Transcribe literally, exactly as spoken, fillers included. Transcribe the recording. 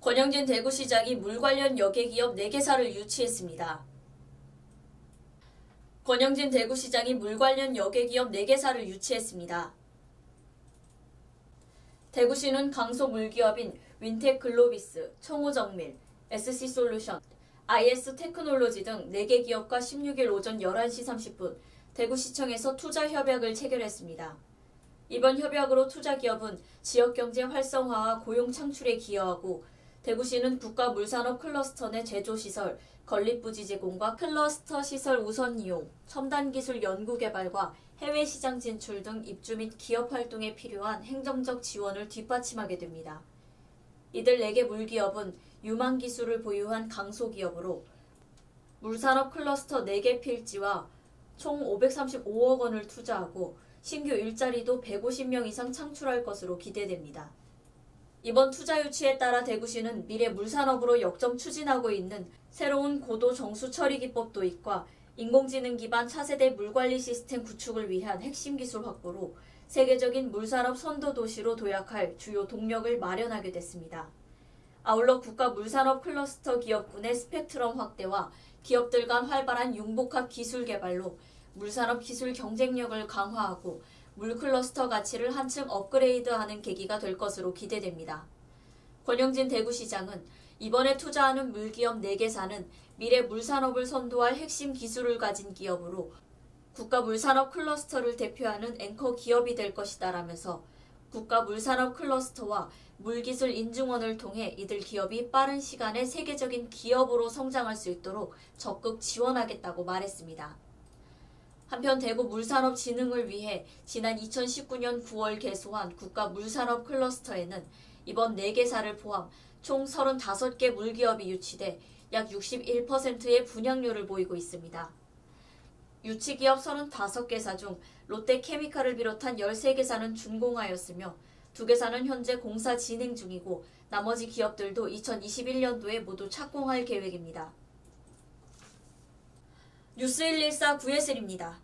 권영진 대구시장이 물 관련 여객기업 네 개사를 유치했습니다. 권영진 대구시장이 물 관련 여객기업 네 개사를 유치했습니다. 대구시는 강소물기업인 윈텍글로비스, 청호정밀, 에스씨솔루션, 아이에스테크놀로지 등 네 개 기업과 십육 일 오전 열한 시 삼십 분 대구시청에서 투자협약을 체결했습니다. 이번 협약으로 투자기업은 지역경제 활성화와 고용 창출에 기여하고 대구시는 국가물산업 클러스터 내 제조시설, 건립부지 제공과 클러스터 시설 우선 이용, 첨단기술 연구개발과 해외시장 진출 등 입주 및 기업 활동에 필요한 행정적 지원을 뒷받침하게 됩니다. 이들 네 개 물기업은 유망기술을 보유한 강소기업으로 물산업 클러스터 네 개 필지와 총 오백삼십오억 원을 투자하고 신규 일자리도 백오십 명 이상 창출할 것으로 기대됩니다. 이번 투자 유치에 따라 대구시는 미래 물산업으로 역점 추진하고 있는 새로운 고도 정수 처리 기법 도입과 인공지능 기반 차세대 물관리 시스템 구축을 위한 핵심 기술 확보로 세계적인 물산업 선도 도시로 도약할 주요 동력을 마련하게 됐습니다. 아울러 국가 물산업 클러스터 기업군의 스펙트럼 확대와 기업들 간 활발한 융복합 기술 개발로 물산업 기술 경쟁력을 강화하고 물클러스터 가치를 한층 업그레이드하는 계기가 될 것으로 기대됩니다. 권영진 대구시장은 이번에 투자하는 물기업 네 개사는 미래 물산업을 선도할 핵심 기술을 가진 기업으로 국가 물산업 클러스터를 대표하는 앵커 기업이 될 것이다라면서 국가 물산업 클러스터와 물기술 인증원을 통해 이들 기업이 빠른 시간에 세계적인 기업으로 성장할 수 있도록 적극 지원하겠다고 말했습니다. 한편 대구 물산업진흥을 위해 지난 이천십구 년 구월 개소한 국가 물산업 클러스터에는 이번 네 개사를 포함 총 서른다섯 개 물기업이 유치돼 약 육십일 퍼센트의 분양률을 보이고 있습니다. 유치기업 서른다섯 개사 중 롯데케미칼을 비롯한 열세 개사는 준공하였으며 두 개사는 현재 공사 진행 중이고 나머지 기업들도 이천이십일 년도에 모두 착공할 계획입니다. 뉴스 일일사 구예슬입니다.